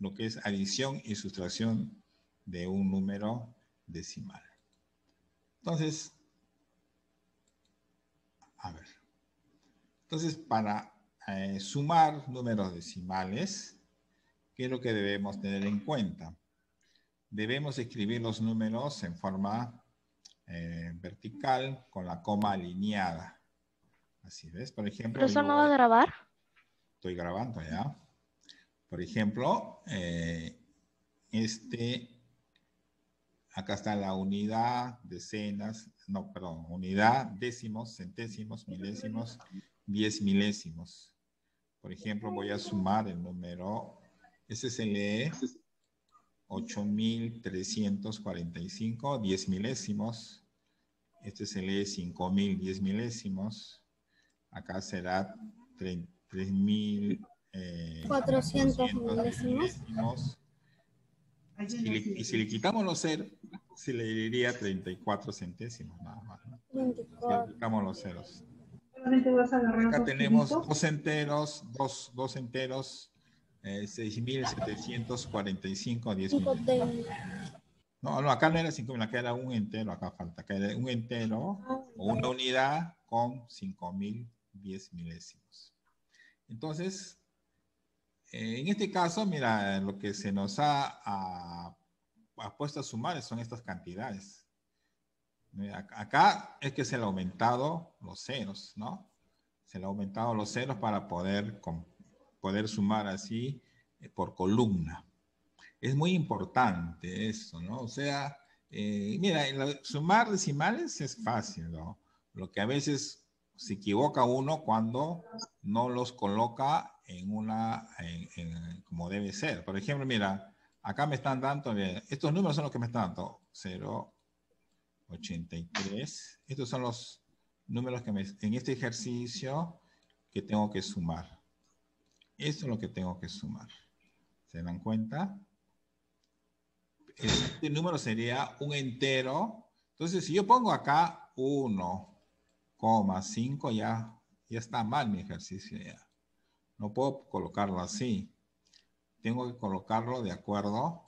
lo que es adición y sustracción de un número decimal. Entonces, a ver. Entonces, para sumar números decimales, ¿qué es lo que debemos tener en cuenta? Debemos escribir los números en forma vertical con la coma alineada. Así ves, por ejemplo, ¿Pero eso yo no va a grabar? estoy grabando ya. Por ejemplo, acá está la unidad, decenas, no, perdón, unidad, décimos, centésimos, milésimos, 10 milésimos. Por ejemplo, voy a sumar el número, ese se lee 8.345, 10 milésimos. Este se lee 5.000, 10 milésimos. Acá será 3.400 milésimos. Y si le quitamos los ceros, se le diría 34 centésimos nada más, ¿no? Si le quitamos los ceros. Acá tenemos dos enteros, 6.745, 10 milésimos. No, acá no era 5.000, acá era un entero, acá falta. Acá era un entero o una unidad con 5.000, 10 milésimos. Entonces, en este caso, mira, lo que se nos ha puesto a sumar son estas cantidades. Acá es que se le ha aumentado los ceros, ¿no? Se le ha aumentado los ceros para poder sumar así por columna. Es muy importante eso, ¿no? O sea, mira, sumar decimales es fácil, ¿no? Lo que a veces se equivoca uno cuando no los coloca como debe ser. Por ejemplo, mira, acá me están dando, estos números son los que me están dando, 0, 83. Estos son los números que en este ejercicio que tengo que sumar. Esto es lo que tengo que sumar. ¿Se dan cuenta? Este número sería un entero. Entonces, si yo pongo acá 1,5, ya está mal mi ejercicio ya. No puedo colocarlo así. Tengo que colocarlo de acuerdo.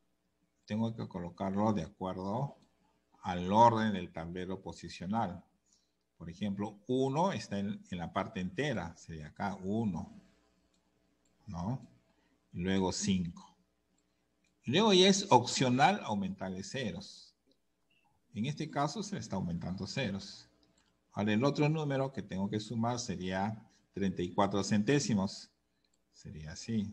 Al orden del tablero posicional. Por ejemplo, 1 está en la parte entera. Sería acá 1. ¿No? Y luego 5. Y luego ya es opcional aumentarle ceros. En este caso se le está aumentando ceros. Ahora el otro número que tengo que sumar sería 34 centésimos. Sería así,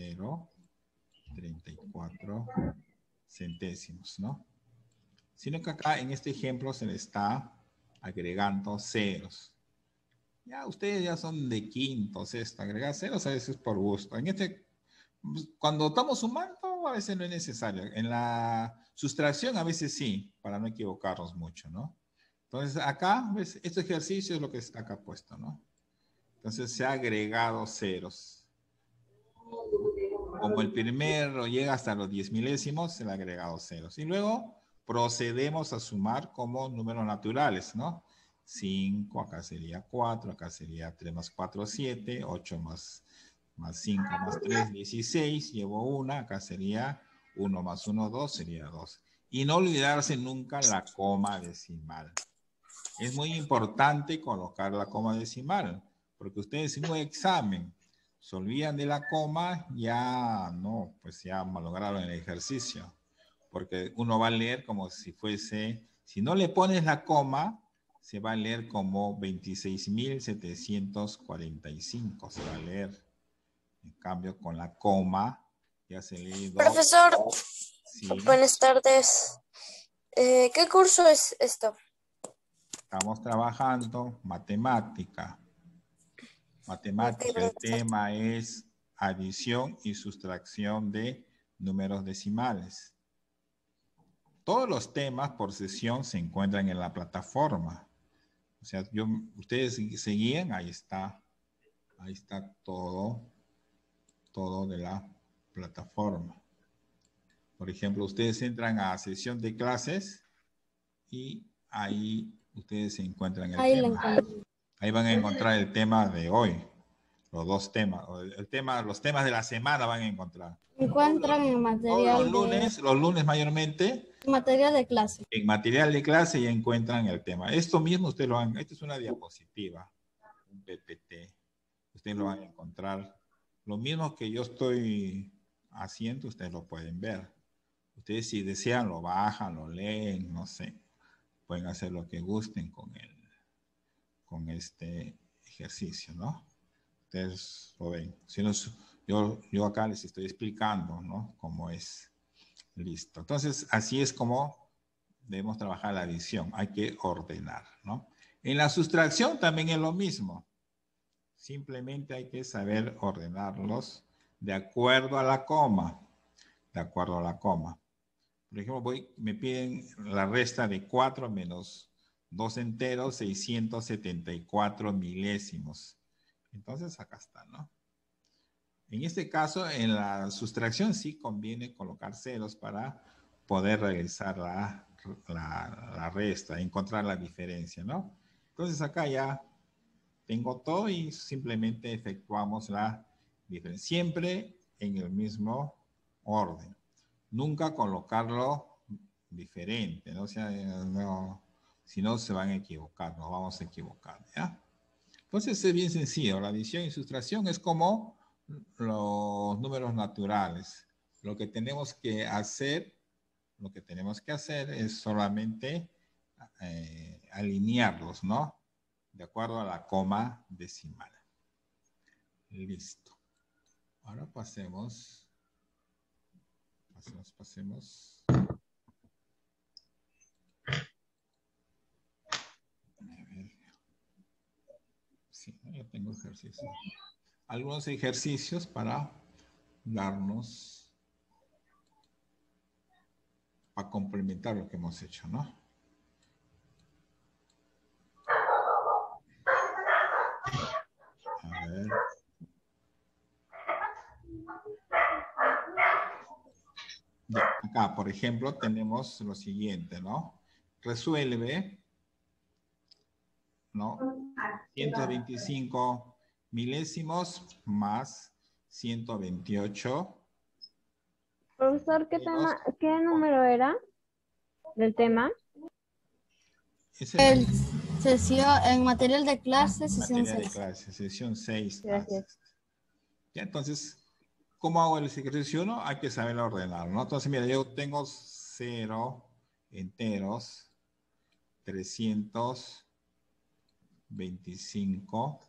0,34 centésimos, ¿no? Sino que acá en este ejemplo se le está agregando ceros. Ya ustedes ya son de quinto, sexto, agregar ceros a veces por gusto. Cuando estamos sumando a veces no es necesario. En la sustracción a veces sí, para no equivocarnos mucho, ¿no? Entonces acá, ¿ves? Este ejercicio es lo que está acá puesto, ¿no? Entonces se ha agregado ceros. Como el primero llega hasta los 10 milésimos, se le ha agregado ceros. Y luego procedemos a sumar como números naturales, ¿no? 5, acá sería 4, acá sería 3 más 4, 7, 8 más 5 más 3, 16, llevo 1, acá sería 1 más 1, 2, sería 2. Y no olvidarse nunca la coma decimal. Es muy importante colocar la coma decimal, porque ustedes en un examen se olvidan de la coma, ya no, pues ya malograron el ejercicio. Porque uno va a leer como si fuese, si no le pones la coma, se va a leer como 26.745, se va a leer. En cambio, con la coma, ya se lee 2. Profesor, sí. Buenas tardes. ¿Qué curso es esto? Estamos trabajando matemática. Matemática, el tema es adición y sustracción de números decimales. Todos los temas por sesión se encuentran en la plataforma. O sea, ustedes se guían, ahí está todo de la plataforma. Por ejemplo, ustedes entran a sesión de clases y ahí ustedes se encuentran el tema. Ahí van a encontrar el tema de hoy. Los dos temas. Los temas de la semana van a encontrar. Encuentran en material los lunes mayormente. Material de clase. En material de clase ya encuentran el tema. Esto mismo ustedes lo van, esta es una diapositiva, un PPT. Ustedes lo van a encontrar. Lo mismo que yo estoy haciendo, ustedes lo pueden ver. Ustedes si desean lo bajan, lo leen, no sé. Pueden hacer lo que gusten con este ejercicio, ¿no? Ustedes lo ven. Si no, yo acá les estoy explicando, ¿no? Cómo es. Listo. Entonces, así es como debemos trabajar la adición. Hay que ordenar, ¿no? En la sustracción también es lo mismo. Simplemente hay que saber ordenarlos de acuerdo a la coma. De acuerdo a la coma. Por ejemplo, me piden la resta de 4 menos 2 enteros, 674 milésimos. Entonces, acá está, ¿no? En este caso, en la sustracción sí conviene colocar ceros para poder realizar la resta, encontrar la diferencia, ¿no? Entonces acá ya tengo todo y simplemente efectuamos la diferencia. Siempre en el mismo orden. Nunca colocarlo diferente, ¿no? O sea, no, si no se van a equivocar, nos vamos a equivocar, ¿ya? Entonces es bien sencillo. La adición y sustracción es como los números naturales. Lo que tenemos que hacer es solamente alinearlos, ¿no? De acuerdo a la coma decimal. Listo. Ahora pasemos. A ver. Sí, yo tengo ejercicios. Algunos ejercicios para darnos, para complementar lo que hemos hecho, ¿no? A ver. Ya, acá, por ejemplo, tenemos lo siguiente, ¿no? Resuelve, ¿no? 125 milésimos más 128. Profesor, ¿qué número era del tema? En material de clase, sesión 6. Material de clase, sesión 6. Gracias. Ya, entonces, ¿cómo hago el ejercicio 1? Hay que saberlo ordenar, ¿no? Entonces, mira, yo tengo 0 enteros, 325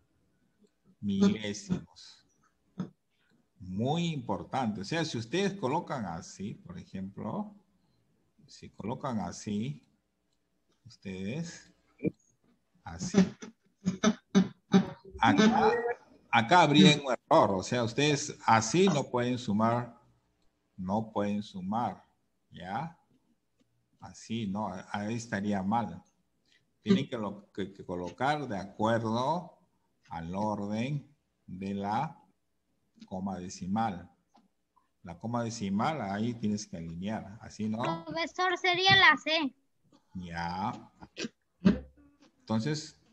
milésimos. Muy importante. O sea, si ustedes colocan así, por ejemplo, si colocan así, ustedes, así. Acá habría un error. O sea, ustedes así no pueden sumar, ¿ya? Así, no, ahí estaría mal. Tienen que colocar de acuerdo al orden de la coma decimal. La coma decimal ahí tienes que alinear, así no. Profesor, sería la C. Ya. Entonces,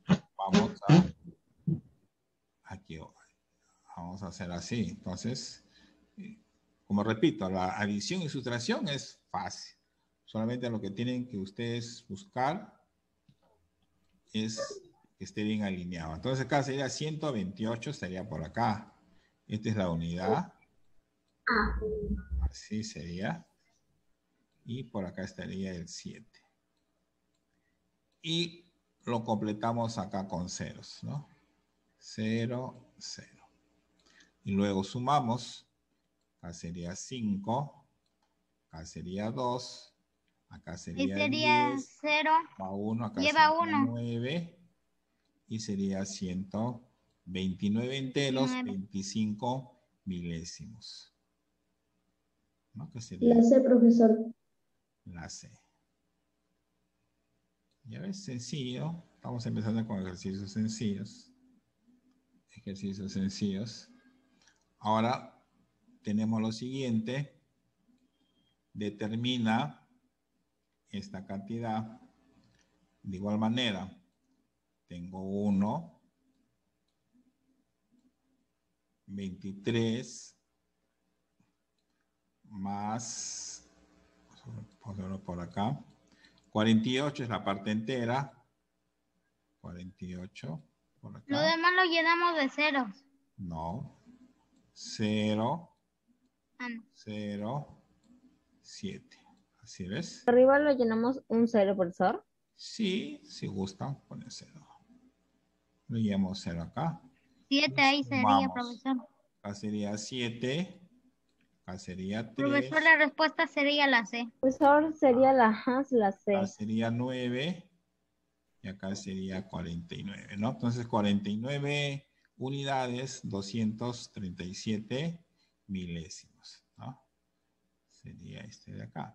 vamos a hacer así. Entonces, como repito, la adición y sustracción es fácil. Solamente lo que tienen que ustedes buscar es que esté bien alineado. Entonces acá sería 128, estaría por acá. Esta es la unidad. Así sería. Y por acá estaría el 7. Y lo completamos acá con ceros, ¿no? 0, 0. Y luego sumamos. Acá sería 5. Acá sería 2. Acá sería 10. 0. A 1, acá Lleva sería 1. 9. Y sería 129 enteros, 25 milésimos. ¿No? ¿Qué sería? La C, profesor. La C. Ya ves, sencillo. Estamos empezando con ejercicios sencillos. Ejercicios sencillos. Ahora tenemos lo siguiente. Determina esta cantidad. De igual manera, tengo 1, 23 más, vamos a ponerlo por acá, 48 es la parte entera, 48 por acá. Lo demás lo llenamos de ceros. No, 0, Ah, no. 0, 7. ¿Así ves? Arriba lo llenamos un 0, profesor. Sí, si gustan, pone 0. Le llamamos 0 acá. 7 ahí sería, Sumamos. profesor. Acá sería 7. Acá sería 3. Profesor, la respuesta sería la C. Profesor, sería la A, la Acá C. sería 9. Y acá sería 49, ¿no? Entonces 49 unidades, 237 milésimos, ¿no? Sería este de acá.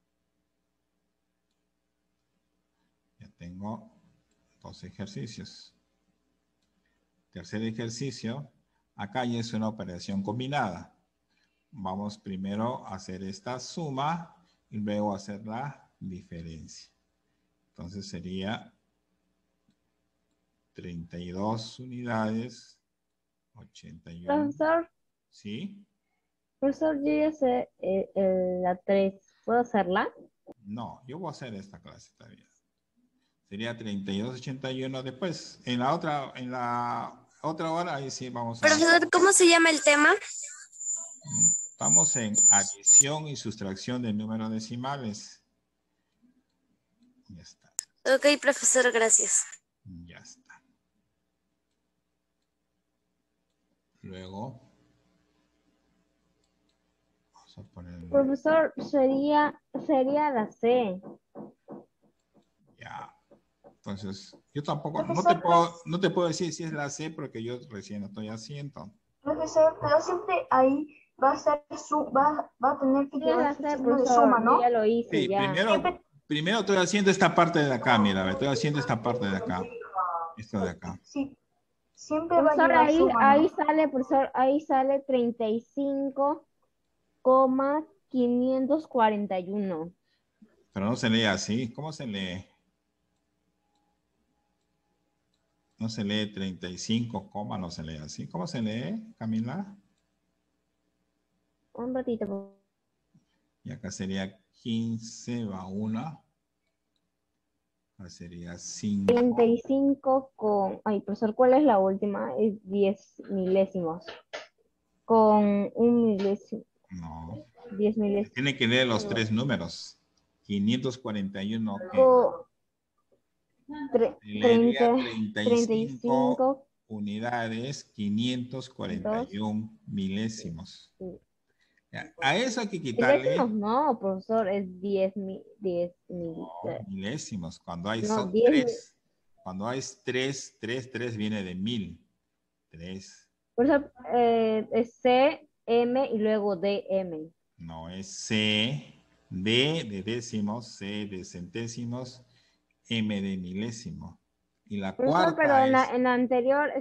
Ya tengo 2 ejercicios. Tercer ejercicio, acá ya es una operación combinada. Vamos primero a hacer esta suma y luego hacer la diferencia. Entonces sería 32 unidades, 81. Profesor, ¿Sí? profesor, yo ya sé la 3. ¿Puedo hacerla? No, yo voy a hacer esta clase todavía. Sería 32, 81. Después, en la otra hora, ahí sí vamos a... Profesor, ¿cómo se llama el tema? Estamos en adición y sustracción de números decimales. Ya está. Ok, profesor, gracias. Ya está. Luego, vamos a poner... Profesor, sería la C. Ya. Entonces, yo tampoco, Profesor, no te puedo decir si es la C porque yo recién estoy haciendo. Profesor, pero siempre ahí va a ser va a tener que Sí, llevar la el C, signo de profesor. suma, Yo ¿no? ya lo hice, Sí, ya. primero estoy haciendo esta parte de acá, mira, estoy haciendo esta parte de acá. Esto de acá. Sí, siempre va a Profesor, llevar suma, ahí ¿no? sale, profesor, ahí sale 35,541. Pero no se lee así. ¿Cómo se lee? No se lee 35, no se lee así. ¿Cómo se lee, Camila? Un ratito, por favor. Y acá sería 15, va 1. Acá sería 5. 35 con... Ay, profesor, ¿cuál es la última? Es 10 milésimos. Con un milésimo. No. 10 milésimos. Tiene que leer los 3 números. 541, ¿qué? Con Leería 35 unidades, 541 milésimos. Ya, a eso hay que quitarle milésimos, no, profesor, es 10 milésimos. Cuando hay no, son 10 3. Cuando hay 3 viene de 1000. 3. Profesor, es C, M y luego D, M. No es C, D de décimos, C de centésimos, M de milésimo. Y la Profesor, pero cuarta es... en la anterior,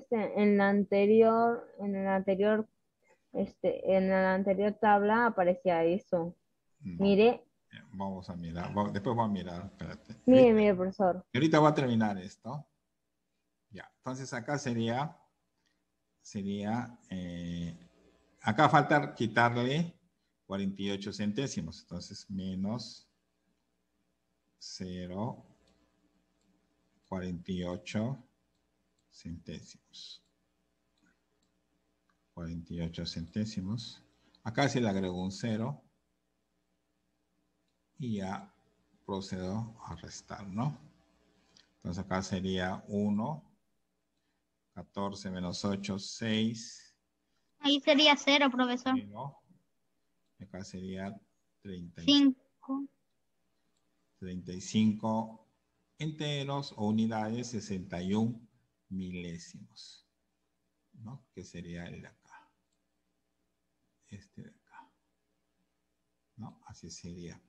en la anterior tabla aparecía eso. No, Mire, vamos a mirar. Después voy a mirar. Espérate. mire, profesor. Ahorita voy a terminar esto. Ya, entonces acá sería acá falta quitarle 48 centésimos. Entonces, menos 0,48 centésimos. 48 centésimos. Acá se le agrego un 0. Y ya procedo a restar, ¿no? Entonces acá sería 1, 14 menos 8, 6. Ahí sería 0, profesor. 1. Acá sería 35. 35 enteros o unidades, 61 milésimos, ¿no? Que sería el de acá. Este de acá. ¿No? Así sería.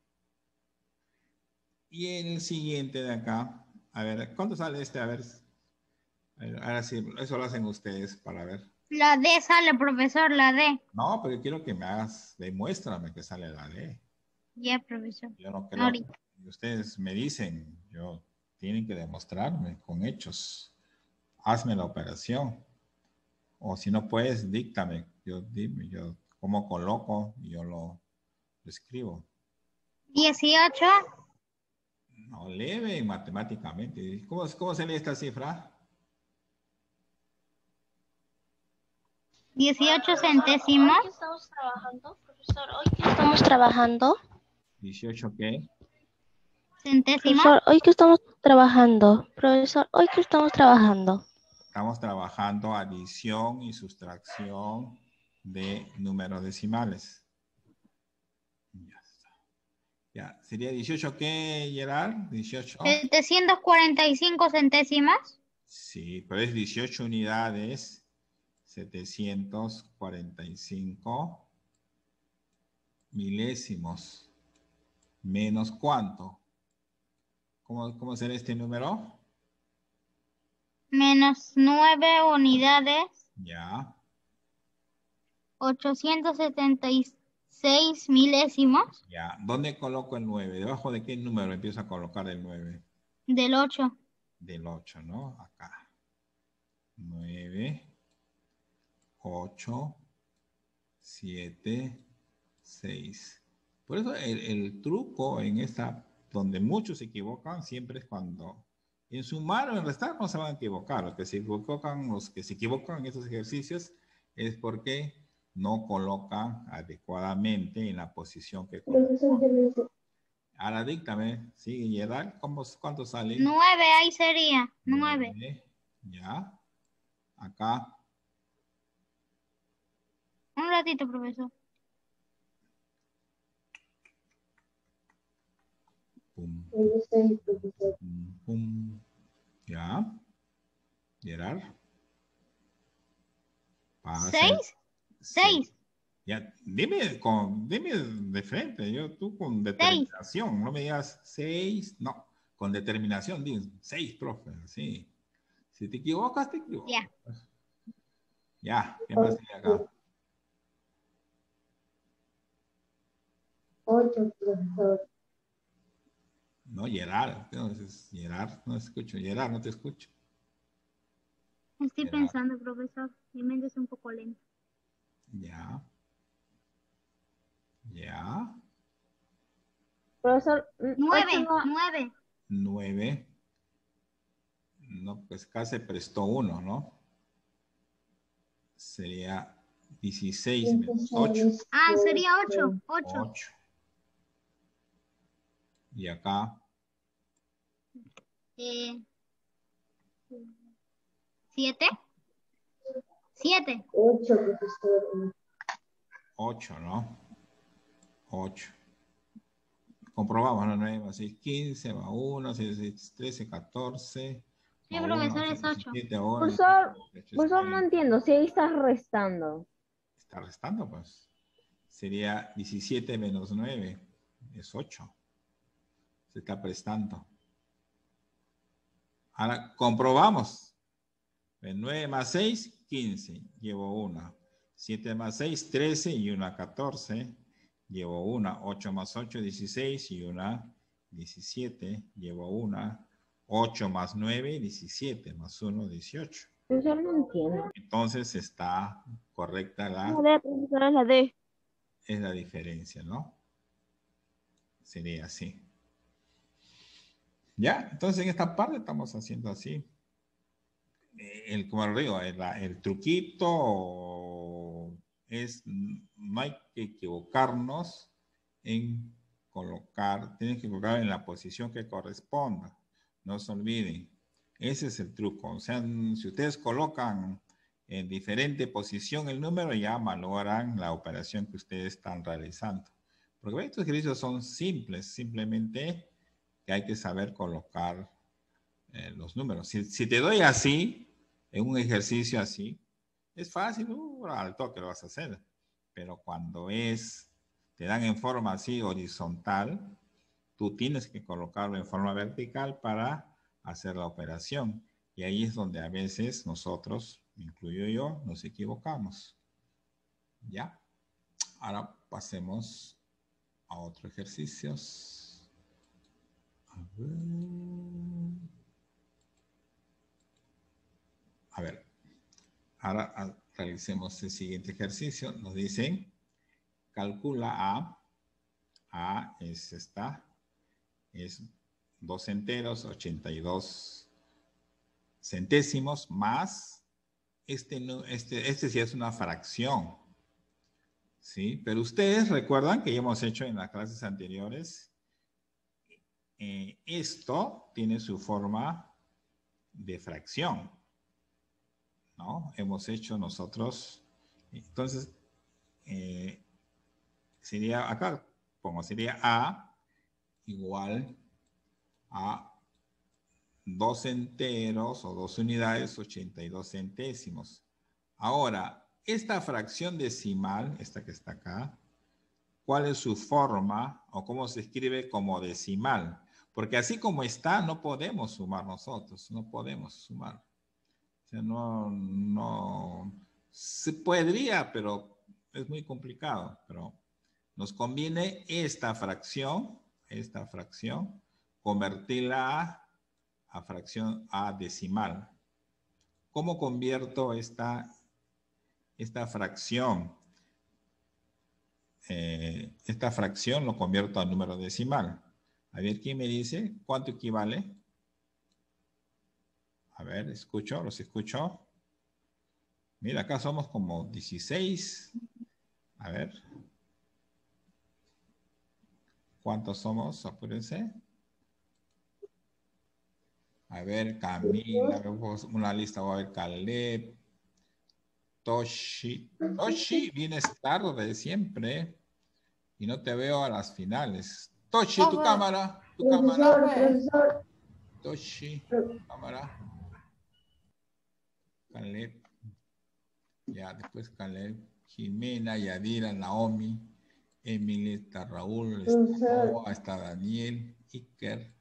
Y el siguiente de acá, a ver, ¿cuánto sale este? A ver, ahora sí, eso lo hacen ustedes para ver. La D sale, profesor, la D. No, pero quiero que me hagas, demuéstrame que sale la D. Ya, profesor. Yo no creo. Ahorita. Ustedes me dicen, tienen que demostrarme con hechos. Hazme la operación. O si no puedes, díctame. Dime, yo cómo coloco y yo lo escribo. 18. No, leve matemáticamente. ¿Cómo se lee esta cifra? 18 centésimos. Hoy que estamos trabajando, profesor, hoy que estamos trabajando. 18, ¿qué? Centésimos. Profesor, hoy que estamos trabajando. Profesor, hoy que estamos trabajando. Estamos trabajando adición y sustracción de números decimales. Ya está. Ya, ¿sería 18 qué, Gerard? 18. 745 centésimos. Sí, pero es 18 unidades. 745 milésimos. ¿Menos cuánto? ¿Cómo será este número? Menos 9 unidades. Ya. 876 milésimos. Ya. ¿Dónde coloco el 9? ¿Debajo de qué número empiezo a colocar el 9? Del 8. Del 8, ¿no? Acá. 9, 8, 7, 6. Por eso el truco en esta, donde muchos se equivocan, siempre es cuando en sumar o en restar no se van a equivocar. Los que se equivocan en estos ejercicios es porque no colocan adecuadamente en la posición que colocan. Ahora díctame, sigue Gerard, ¿cuánto sale? 9, ahí sería. 9. 9, ya. Acá, Un ratito, profesor. pum, pum, ya. Gerard. Pasa. 6. 6. Ya, dime de frente, tú con determinación, no me digas 6, no, con determinación, dices 6, profe, sí. Si te equivocas, te equivocas. Ya. Ya, ¿qué más hay acá? 8, profesor. No, Gerard, entonces, Gerard, no escucho, Gerard, no te escucho. Estoy Gerard. pensando, profesor. Mi mente es un poco lenta. Ya. Ya. Profesor, 9. 8 no, 9. 9. No, pues acá se prestó 1, ¿no? Sería 16 menos 8. Ah, sería 8. 8. 8. Y acá 7. 7. 8, profesor. 8, ¿no? 8. Comprobamos, ¿no? 9 más 6, 15, va 1, 6, 6, 13, 14. Sí, profesor, es 8. 17, ahora. profesor, no entiendo, si ahí estás restando. Está restando, pues. Sería 17 menos 9, es 8. Se está prestando. Ahora comprobamos. 9 más 6, 15. Llevo 1. 7 más 6, 13 y 1, 14. Llevo 1. 8 más 8, 16 y 1, 17. Llevo 1. 8 más 9, 17. Más 1, 18. Profesor, no entiendo. Entonces está correcta La D, profesor, es la D. es la diferencia, ¿no? Sería así. Ya, entonces en esta parte estamos haciendo así. Como lo digo, el truquito es, no hay que equivocarnos en colocar, tienes que colocar en la posición que corresponda. No se olviden. Ese es el truco. O sea, si ustedes colocan en diferente posición el número, ya malogran la operación que ustedes están realizando. Porque estos ejercicios son simples, simplemente que hay que saber colocar los números. Si te doy así, en un ejercicio así, es fácil, al toque lo vas a hacer. Pero cuando te dan en forma así horizontal, tú tienes que colocarlo en forma vertical para hacer la operación. Y ahí es donde a veces nosotros, incluyo yo, nos equivocamos. ¿Ya? Ahora pasemos a otros ejercicios. A ver, ahora Realicemos el siguiente ejercicio. Nos dicen, calcula A es esta, es 2 enteros, 82 centésimos, más, este sí es una fracción, ¿sí? Pero ustedes recuerdan que ya hemos hecho en las clases anteriores, esto tiene su forma de fracción, ¿no? Hemos hecho nosotros, entonces, sería, acá pongo, sería A igual a 2 enteros o 2 unidades, 82 centésimos. Ahora, esta fracción decimal, esta que está acá, ¿cuál es su forma o cómo se escribe como decimal? Porque así como está, no podemos sumar nosotros, no podemos sumar. O sea, no, se podría, pero es muy complicado. Pero nos conviene esta fracción, convertirla a fracción a decimal. ¿Cómo convierto esta fracción? Esta fracción lo convierto a número decimal. A ver, ¿quién me dice cuánto equivale? A ver, los escucho. Mira, acá somos como 16. A ver. ¿Cuántos somos? Apúrense. A ver, Camila, vemos una lista, voy a ver, Caleb, Toshi. Toshi, vienes tarde siempre y no te veo a las finales. Toshi, tu cámara, Profesor. Toshi, cámara. Caleb. Ya, después Caleb, Jimena, Yadira, Naomi, Emily, está Raúl, está Noah, está Daniel, Iker,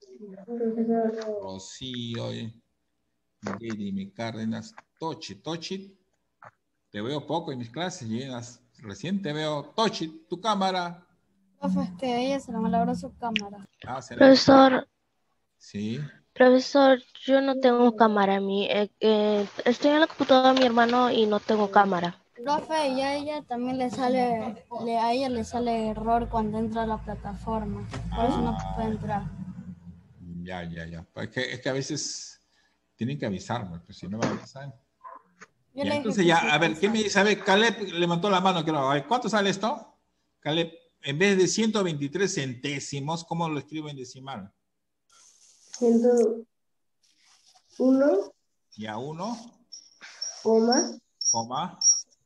Rocío, Jeremy Cárdenas, Tochi, te veo poco en mis clases, recién te veo. Tochi, tu cámara. Profe, es que ella se le malogró su cámara. Profesor, Sí. profesor, yo no tengo cámara. Estoy en la computadora de mi hermano y no tengo cámara. Profe, y a ella también a ella le sale error cuando entra a la plataforma. Por eso no puede entrar. Ya. Es que a veces tienen que avisarme, pues si no me avisan. Ya, entonces ya, a ver, ¿qué me dice? A ver, Caleb levantó la mano, creo. A ver, ¿cuánto sale esto? Caleb, en vez de 123 centésimos, ¿cómo lo escribo en decimal? 101. Ya, 1. Coma.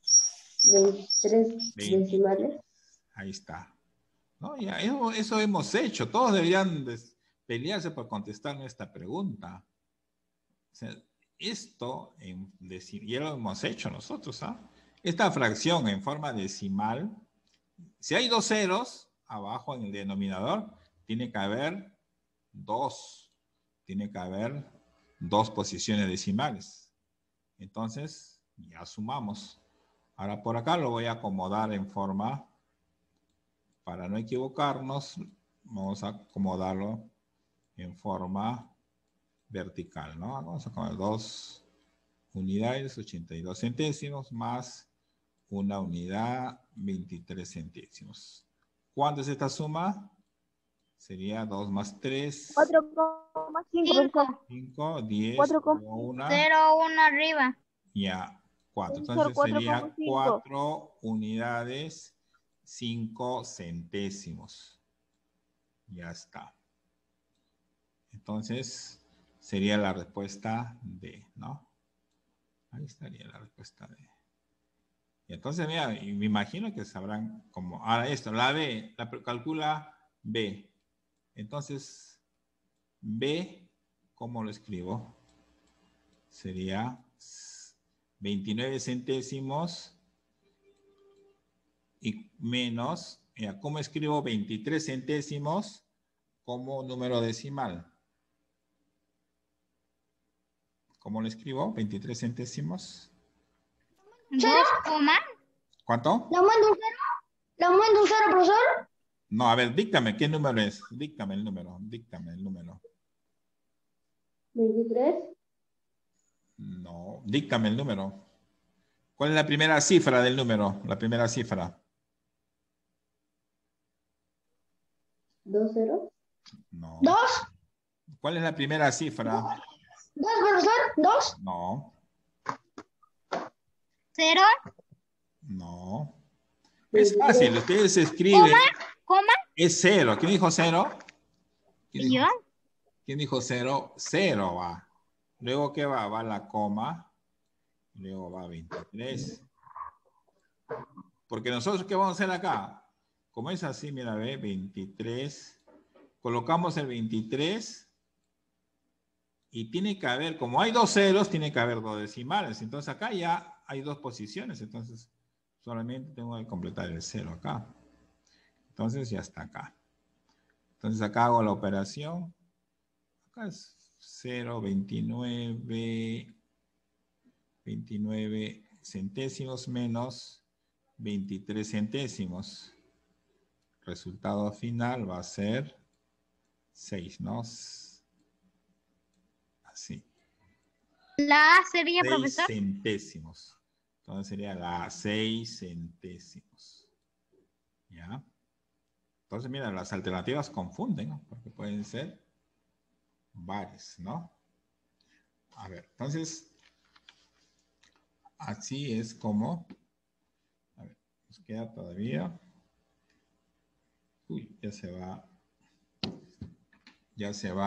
23 decimales. Ahí está. ¿No? Ya, eso hemos hecho. Todos deberían pelearse por contestarme esta pregunta. O sea, esto, ya lo hemos hecho nosotros, ¿ah? Esta fracción en forma decimal, si hay 2 ceros abajo en el denominador, tiene que haber 2. Tiene que haber 2 posiciones decimales. Entonces, ya sumamos. Ahora por acá lo voy a acomodar en forma, para no equivocarnos, vamos a acomodarlo en forma vertical, ¿no? Vamos a poner 2 unidades, 82 centésimos, más 1 unidad, 23 centésimos. ¿Cuánto es esta suma? Sería 2 más 3. 4,5. 5, 10, 1. 0, 1 arriba. Ya, 4. Entonces sería 4 unidades, 5 centésimos. Ya está. Entonces, sería la respuesta D, ¿no? Ahí estaría la respuesta D. Y entonces, mira, me imagino que sabrán cómo. Ahora esto, la B, calcula B. Entonces, B, ¿cómo lo escribo? Sería 29 centésimos y menos, ¿cómo escribo 23 centésimos como número decimal? ¿Cómo lo escribo? 23 centésimos. 2, ¿Cuánto? ¿Le aumento un cero, profesor? No, a ver, díctame, ¿qué número es? Díctame el número. 23. No, díctame el número. ¿Cuál es la primera cifra del número? La primera cifra. 2 ceros. No. 2, ¿Cuál es la primera cifra? 2, profesor, 2. No. 0, No. Es fácil. Ustedes escriben. coma, Es 0. ¿Quién dijo 0? y yo. ¿Quién dijo 0? 0 va. Luego, ¿qué va? Va la coma. Luego va 23. Porque nosotros, ¿qué vamos a hacer acá? Como es así, mira, ve, 23. Colocamos el 23. Y tiene que haber, como hay 2 ceros, tiene que haber 2 decimales. Entonces acá ya hay 2 posiciones. Entonces solamente tengo que completar el 0 acá. Entonces ya está acá. Entonces acá hago la operación. Acá es 0, 29 centésimos menos 23 centésimos. Resultado final va a ser 6, ¿no? Así. La A sería, 6 profesor. centésimos. Entonces sería la 6 centésimos. ¿Ya? Entonces, mira, las alternativas confunden, ¿no? Porque pueden ser varias, ¿no? A ver, entonces, así es como... A ver, nos queda todavía... Uy, ya se va... Ya se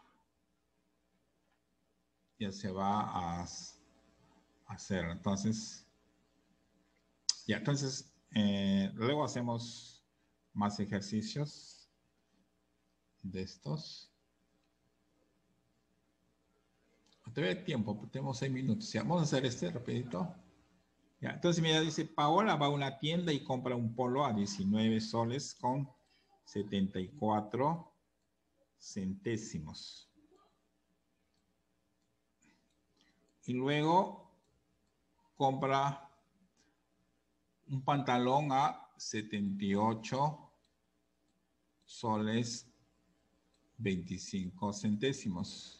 va a hacer. Entonces, ya, entonces, luego hacemos más ejercicios de estos. Todavía hay tiempo, tenemos 6 minutos. Ya, vamos a hacer este rapidito. Ya, entonces, mira, dice, Paola va a una tienda y compra un polo a 19 soles con 74 centésimos. Y luego compra un pantalón a 78 soles 25 centésimos.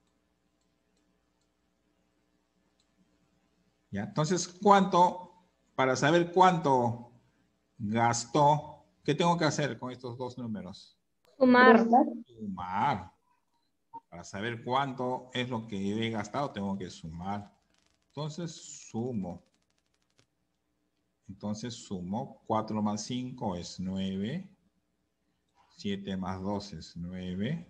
¿Ya? Entonces, para saber cuánto gastó, ¿qué tengo que hacer con estos dos números? Sumar. Sumar. Para saber cuánto es lo que he gastado, tengo que sumar. Entonces, sumo. Entonces, sumo. 4 más 5 es 9. 7 más 2 es 9.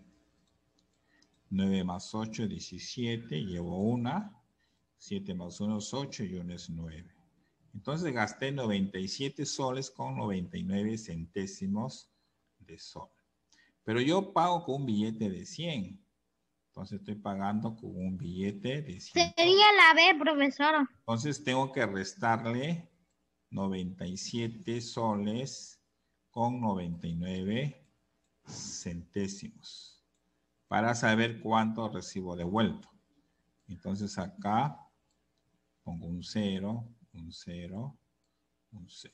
9 más 8 es 17. Llevo una. 7 más 1 es 8 y 1 es 9. Entonces gasté 97 soles con 99 centésimos de sol. Pero yo pago con un billete de 100. Entonces estoy pagando con un billete de 100. Sería la B, profesor. Entonces tengo que restarle 97 soles con 99 centésimos para saber cuánto recibo devuelto. Entonces acá pongo un 0, un 0, un 0.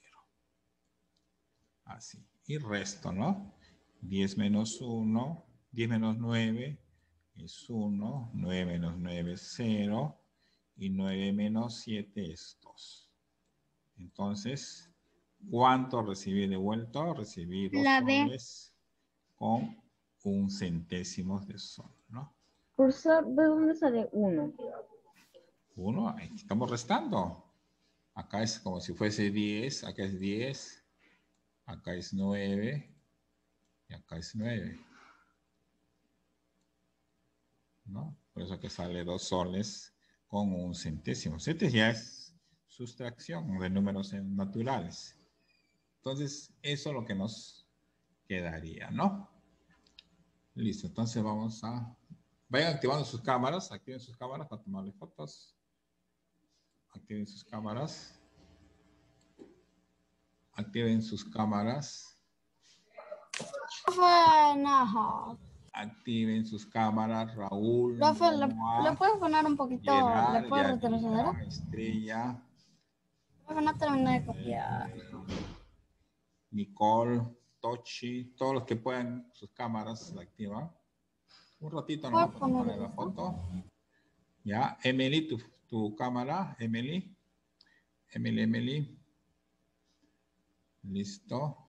Así. Y resto, ¿no? 10 menos 1, 10 menos 9 es 1, 9 menos 9 es 0 y 9 menos 7 es 2. Entonces, ¿cuánto recibí devuelto? Recibí 2 La B. soles con 1 centésimo de sol, ¿no? Profesor, ¿de dónde sale 1? 1, aquí estamos restando. Acá es como si fuese 10, acá es 10, acá es 9 y acá es 9. ¿No? Por eso que sale 2 soles con 1 centésimo. Este ya es sustracción de números naturales. Entonces, eso es lo que nos quedaría, ¿no? Listo, entonces vamos a... Vayan activando sus cámaras, activen sus cámaras para tomarle fotos. Activen sus cámaras. Activen sus cámaras. Activen sus cámaras, Raúl. Profe, Noah, ¿le puedes poner un poquito? Gerard, ¿Le puedes Yanira, retroceder? Estrella, Profe, no terminé de copiar. Nicole, Tochi, todos los que puedan, sus cámaras la activan. Un ratito ¿Puedo nomás para poner poner la esto? foto. Ya, Emily, tu cámara, Emily. Emily. Listo.